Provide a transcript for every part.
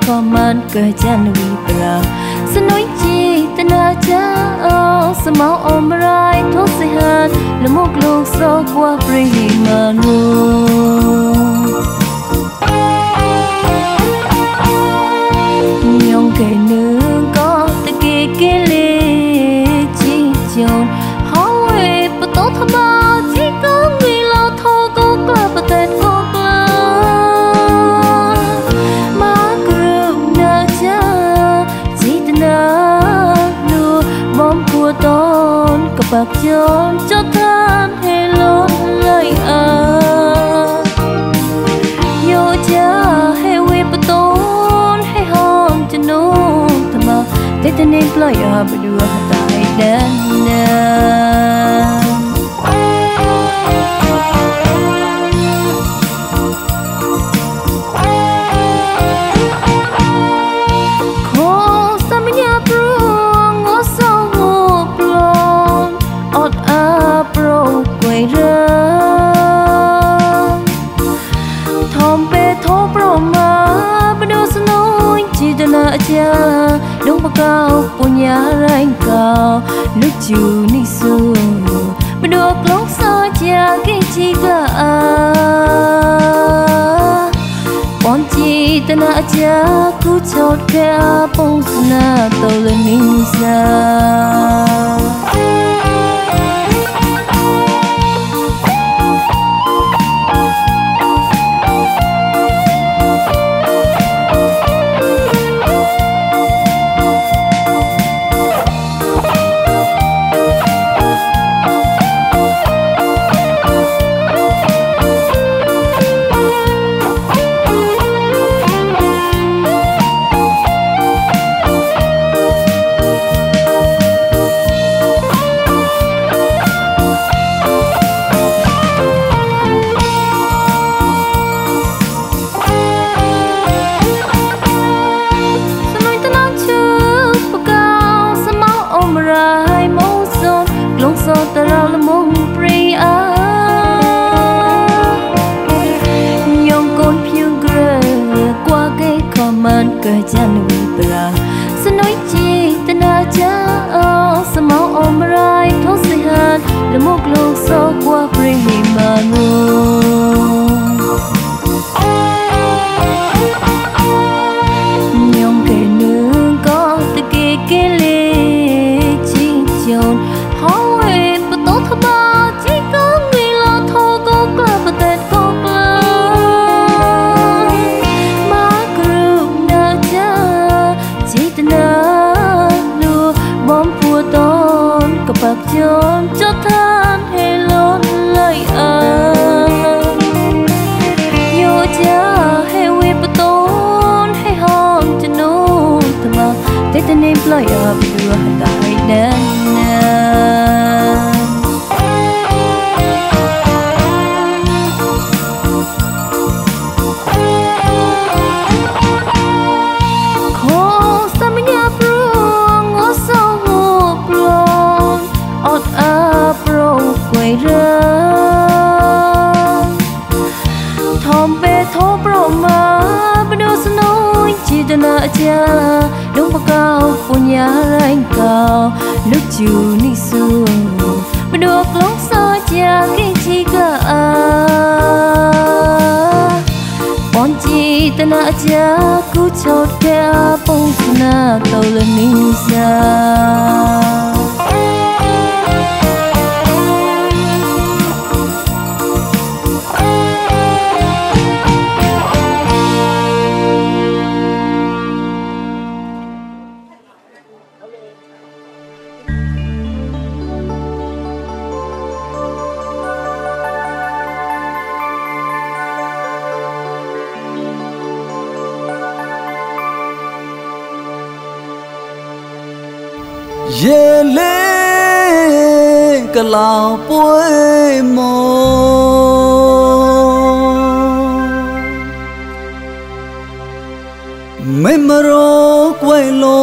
man ke jan wi pra sanoi chi tana cha samau omrai tho se han lemok lok so kwa pri manu nhong ke nương có te ke le chi chon hawe pato thama chi ko ngi lo tho ko kla patet ko kla ma gru na cha chi tana lu bom của ton ka bak chon cho than he lo lai a yo cha he we paton he hom chno thama te tene play a bdua tai dan na đông bạc cao punya rain cao nước chiều ni su bên đuốc lóc xa chia cái chi cả bọn chi tên na chia cứ chốt cái bông na tàu lên ninh xa ke jan wi pra sanoi chi tana cha samau omrai tho se han lemok lok so kwa pri manu nhong ke nương có te ke le chi chon hawe pato thaba chi ko ngi lo tho ko kla patet ko kla bạc chôn cho than hay lon lại yo cha hay we paton hay hom chno thama te tenem play up đưa tại đan thom be tho pro ma bdo snoi chi dana cha đông bạc cao punya rain cao nước chiều ni su bdo lok sa cha cái chi cả bọn chi dana cha cứ chốt cái bông na tàu lên ninh xa ye le ka lao poi mo me maro quay lo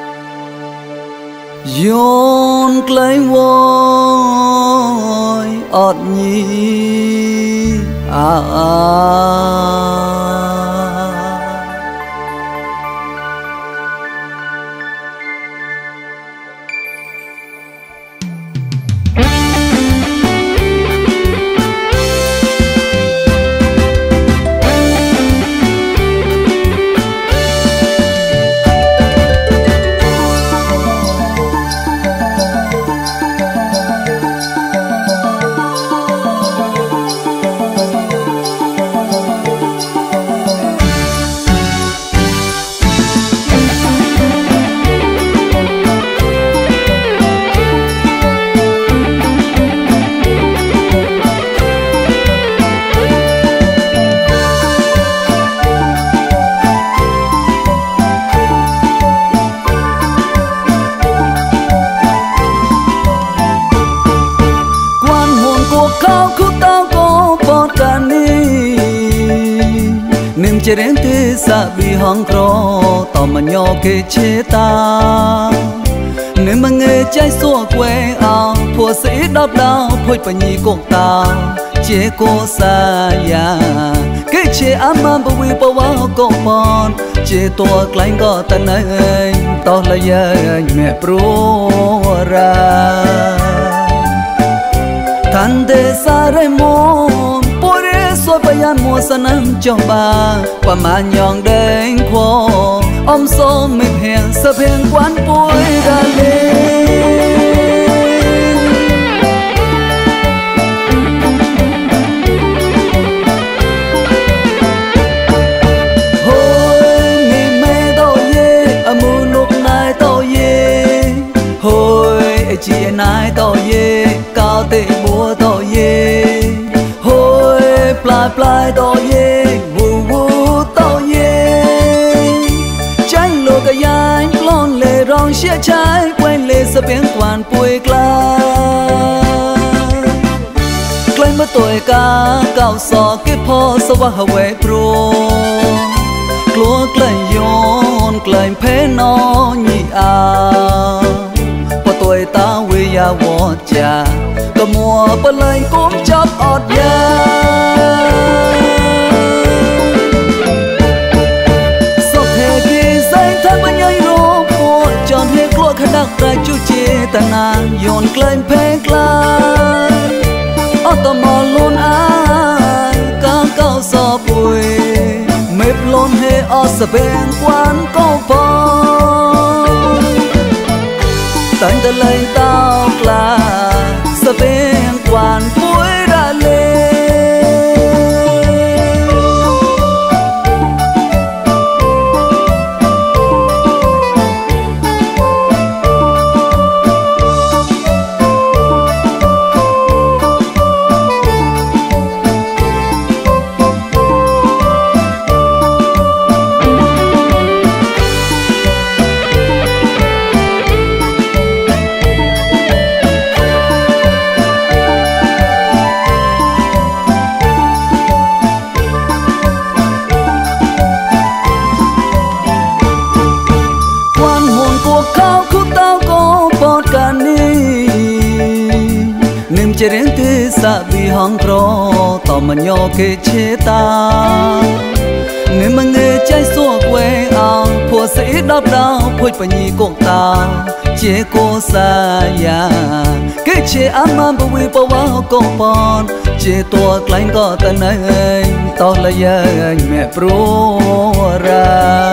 yon clay voi ọt nhi chế đến thế xa bị hong cro tỏ mà nhỏ kê chế ta nếu mà nghe trái xua quê ao phùa sĩ đau đau phôi bà nhi cuộc tao chế cô xa ya cái chế ám ám bà quy bà wow cô bọn chế tua klein có tân ấy tao là ya mẹ pro ra than thế xa rê môn xóa bay an mùa sa nắng cho bà và mà nhọn đến khô ông số mệt hèn sập hèn quán bôi ra lên hồi mi mê tao ye amu lúc này tao ye hồi chị nai tao ye cao tệ búa tao ye plai to ye wu to ye tranh lô cái yai lon lệ rong xia trái quên lệ sập biển quan bụi cla klein mất tuổi ca cao sò cái po sâu vào hậu pro lúa klein yon klein phê nó nhị po tuổi ta we ya wo cha có mùa bờ lầy cũng chấp ọt ya sọc hè kia dây thác bên nhảy rô po tròn hết lúa khăn đặc ra chú chê ta na yon klein phê klein ọt tò mò luôn ai cao cao sò bụi mếp lôn hê ọt sờ bên quán câu po tánh ta lên tao là sa bên quan bụi ra lên chế đến thế xa bị hong cro tỏ mà nhỏ kê chế ta nếu mà nghe trái xua quê ao phùa sĩ đau đau phôi bà nhi cuộc tao chế cô xa ya cái chế ám ám bà quy bà wow cô bọn chế tua klein có tân ấy tao là ya mẹ pro ra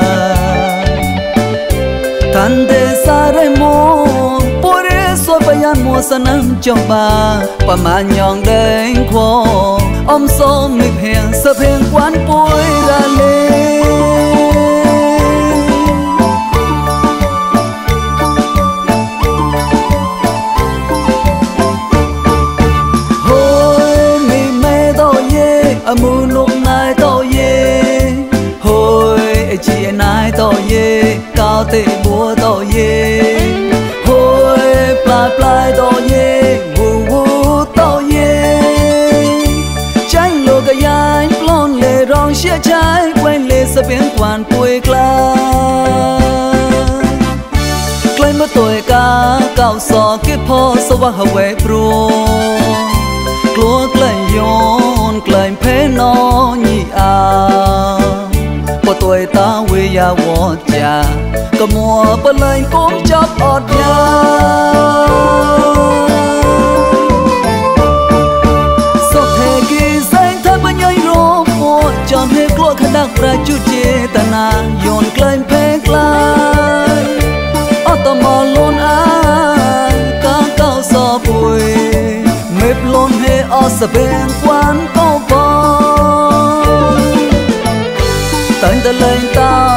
than thế xa rê môn xóa bay an mùa sa nắng cho bà và mà nhọn đến khô ông số mệt hèn sập hèn quán bôi ra lên hồi mi mê tao ye amu lúc này tao ye hồi chị nai tao ye cao tệ búa tao ye plai to ye wu to ye tranh lô cái yai lon lệ rong xia trái quên lệ sập biển quan bụi cla klein mất tuổi ca cao sò cái po sâu vào hậu pro กลัวไกลโยนไกลเพนอညီอาพอตัวตาเวียาวอจาก็มัวเปเลยก้มจับอดยาสดเทกีแสงเธอเป็นยัยร้องโอจอมให้กลัวขนักประจุเจตนาโยนไกลเพไกลอตมอลนอาก้าวก้าวสอปุยเม็บลนให้อสเบงควันก็บอตั้งแต่เลยตา